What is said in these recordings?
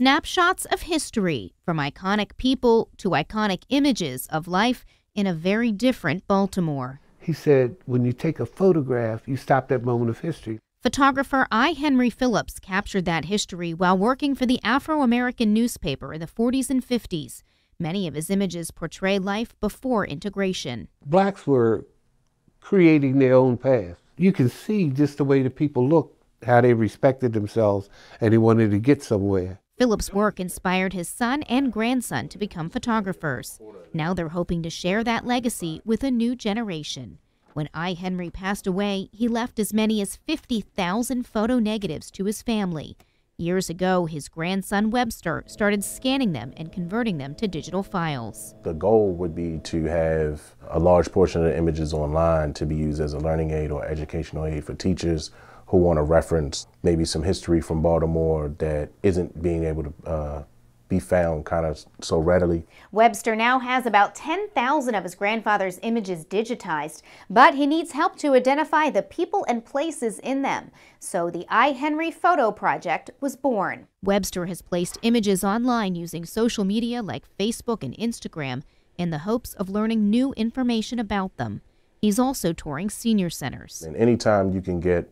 Snapshots of history, from iconic people to iconic images of life in a very different Baltimore. He said, when you take a photograph, you stop that moment of history. Photographer I. Henry Phillips captured that history while working for the Afro American newspaper in the 40s and 50s. Many of his images portray life before integration. Blacks were creating their own path. You can see just the way the people looked, how they respected themselves, and they wanted to get somewhere. Phillips' work inspired his son and grandson to become photographers. Now they're hoping to share that legacy with a new generation. When I. Henry passed away, he left as many as 50,000 photo negatives to his family. Years ago, his grandson Webster started scanning them and converting them to digital files. The goal would be to have a large portion of the images online to be used as a learning aid or educational aid for teachers who want to reference maybe some history from Baltimore that isn't being able to be found kind of so readily. Webster now has about 10,000 of his grandfather's images digitized, but he needs help to identify the people and places in them. So the I. Henry Photo Project was born. Webster has placed images online using social media like Facebook and Instagram in the hopes of learning new information about them. He's also touring senior centers. And anytime you can get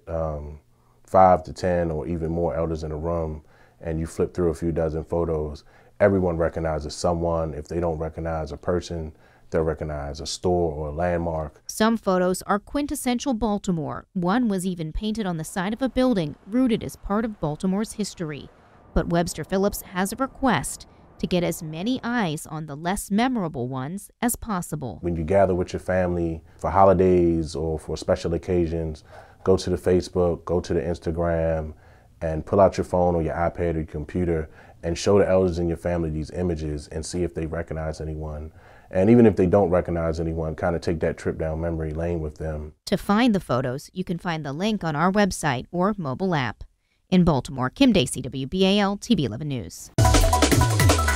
5 to 10 or even more elders in a room and you flip through a few dozen photos, everyone recognizes someone. If they don't recognize a person, they'll recognize a store or a landmark. Some photos are quintessential Baltimore. One was even painted on the side of a building, rooted as part of Baltimore's history. But Webster Phillips has a request to get as many eyes on the less memorable ones as possible. When you gather with your family for holidays or for special occasions, go to the Facebook, go to the Instagram, and pull out your phone or your iPad or your computer and show the elders in your family these images and see if they recognize anyone. And even if they don't recognize anyone, kind of take that trip down memory lane with them. To find the photos, you can find the link on our website or mobile app. In Baltimore, Kim Dacey, WBAL-TV 11 News.